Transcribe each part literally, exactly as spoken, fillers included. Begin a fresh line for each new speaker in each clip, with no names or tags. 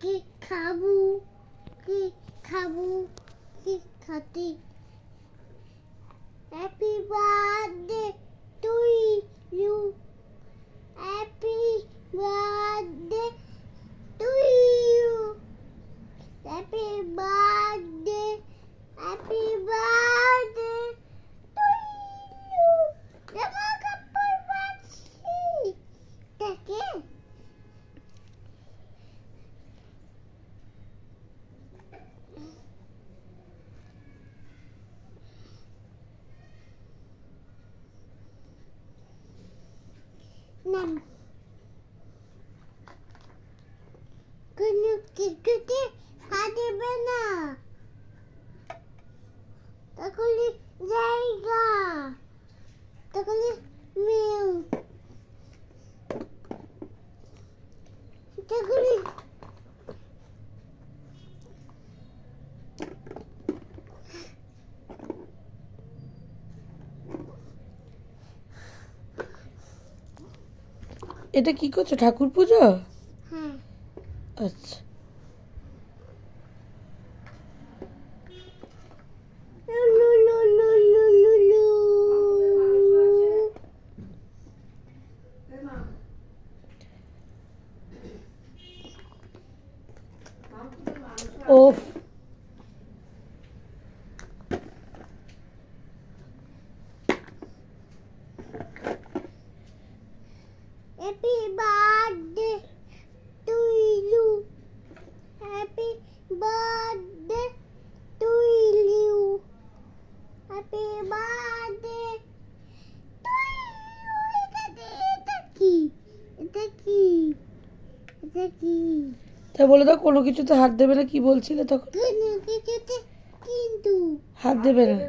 কি খাবো কি খাবো কি খাতি happy birthday to you happy birthday to you happy birthday happy birthday to you জামা কাপড় বাঁচি দেখে নাম কোন কিছুতে হাঁটবে না তাহলে জায়গা তাহলে মেউ তাহলে
এটা কি করছো ঠাকুর পুজো?
হ্যাঁ
আচ্ছা ওফ
happy birthday to you happy birthday to you happy birthday to you এটা কি এটা কি এটা কি
তা বলে দাও কোনো কিছুতে হাত দেবে না কি বলছিলে তখন?
কোনো কিছুতে কিন্তু
হাত দেবে না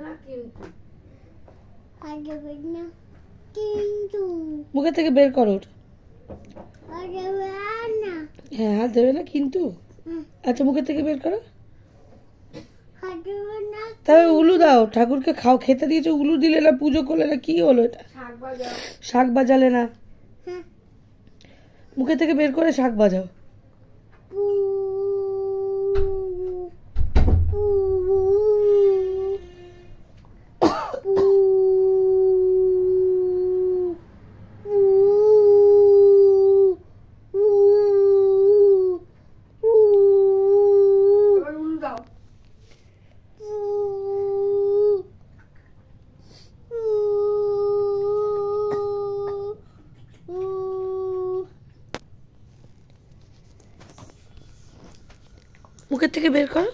হাত দেবে না কিন্তু
মুখে থেকে বের করো ওটা।
হাত দেবে না
হ্যাঁ হাত দেবে না কিন্তু
হুম,
আচ্ছা মুখে থেকে বের করো।
হাত দেবে না
তবে উলু দাও ঠাকুরকে খাও খেতে দিয়েছো উলু দিলে না পুজো করলে না কি হলো এটা? শাক বাজালে না
হ্যাঁ
মুখে থেকে বের করে শাক বাজাও।
পু পু
মুখের থেকে বের করো।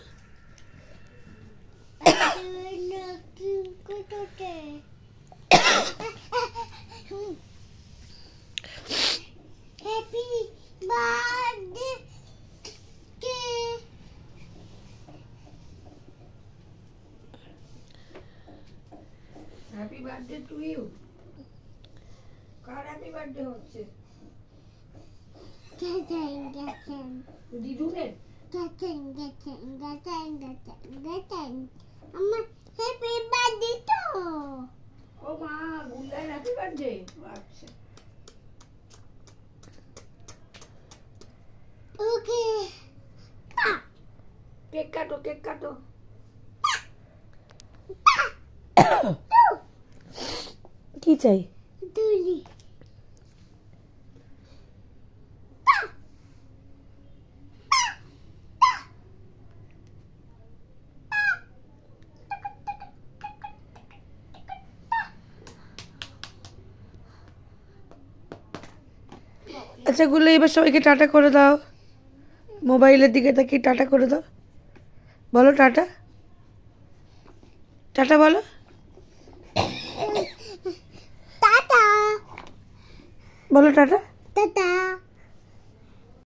Happy birthday
happy birthday to you. কার হ্যাপি বার্থডে হচ্ছে?
গেছেন গেছেন
দিদুনের।
গেছেন গেছেন গেছেন গেছেন গেছেন আমার হ্যাপি বার্থডে তো
ও মা গুল্লার হ্যাপি বার্থডে। আচ্ছা
ওকে
কেক কাটো কেক কাটো। কি চাই?
তুলি
আচ্ছা গুলো এবার সবাইকে টাটা করে দাও মোবাইলের দিকে তাকিয়ে টাটা করে দাও বলো টাটা টাটা বলো
টাটা
বলো টাটা
টাটা